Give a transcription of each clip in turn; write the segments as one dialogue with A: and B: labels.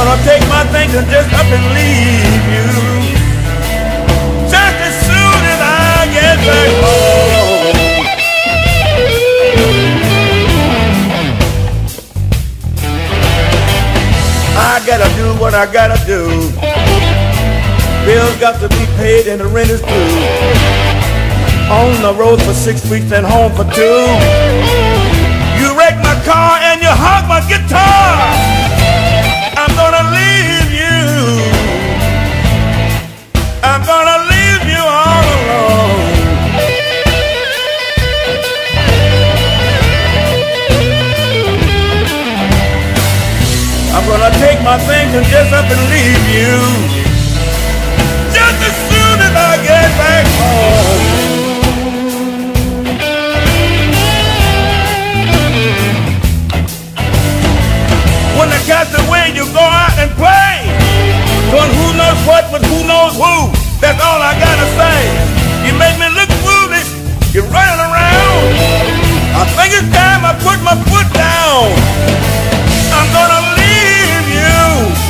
A: gonna take my things and just up and leave you just as soon as I get back home. I gotta do what I gotta do. Bills got to be paid and the rent is due. On the road for 6 weeks and home for 2. You wreck my car and you hog my guitar. I'm gonna leave you. I'm gonna leave you all alone. I'm gonna take my things and just up and leave you just as soon as I get back home. When the cat's away, you go out and play, doing who knows what with who knows who. That's all I gotta say. You make me look foolish. You're running around. I think it's time I put my foot down. I'm gonna leave you.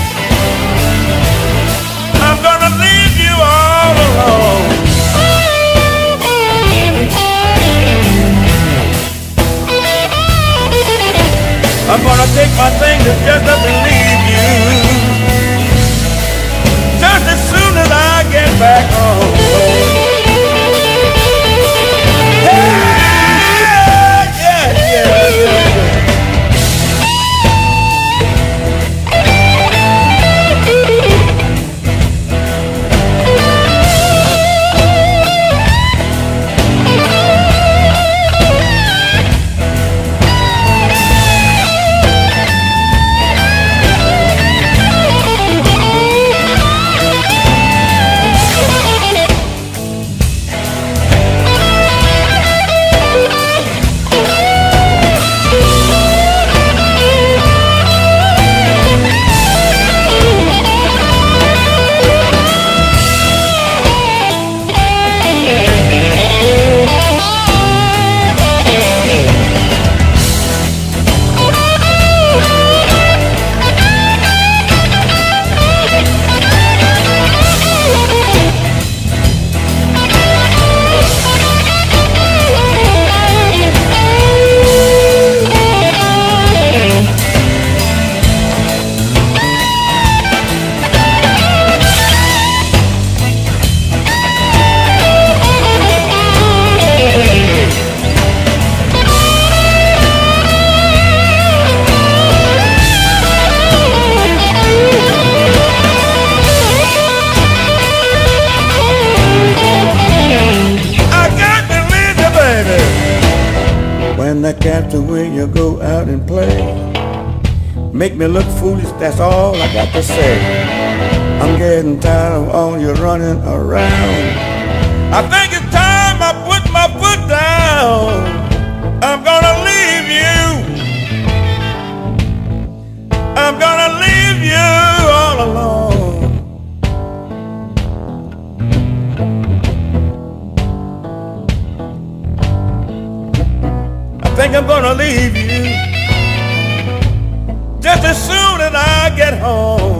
A: I'm gonna leave you all alone. I'm gonna take my things and just up and leave you just as soon as I get back home. When the cat's away, you go out and play. Make me look foolish, that's all I got to say. I'm getting tired of all you running around. I think it's time I put my foot down. I'm gonna leave you. I'm gonna leave you all alone. I think I'm gonna leave you just as soon as I get home.